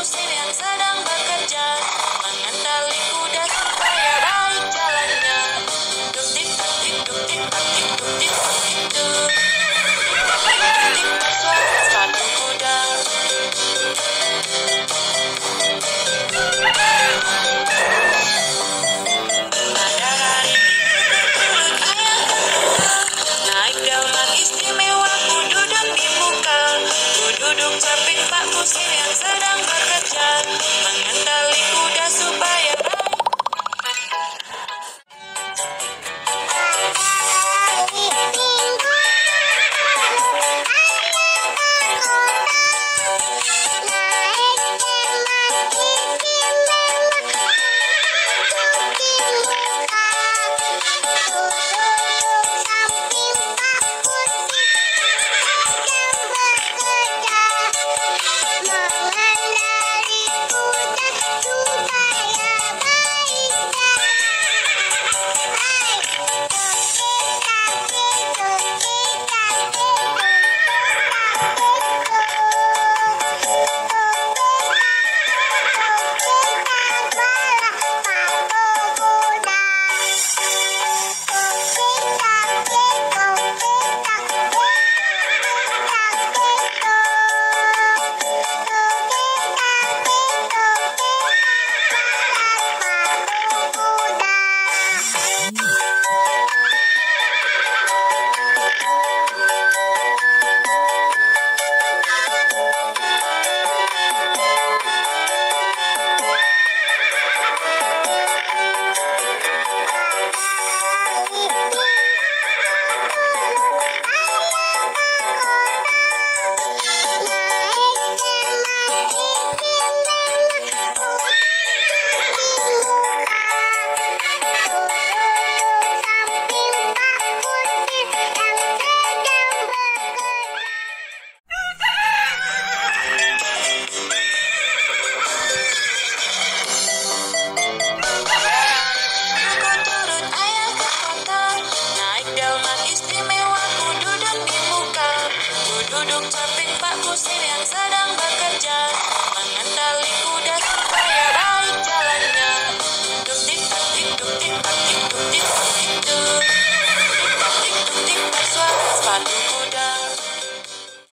kusir yang sedang bekerja, mengendali kuda supaya baik jalannya. Duk dik tak dik, duk dik tak dik, duk dik tak dik duk. Dik dik tak suara sepatu kuda. Pada hari turut ayah ke kota, naik daulat istimewa ku duduk di muka. Ku duduk samping Pak Kusir yang sedang bekerja, mengendali kuda supaya baik. Duduk samping Pak Kusir yang sedang bekerja,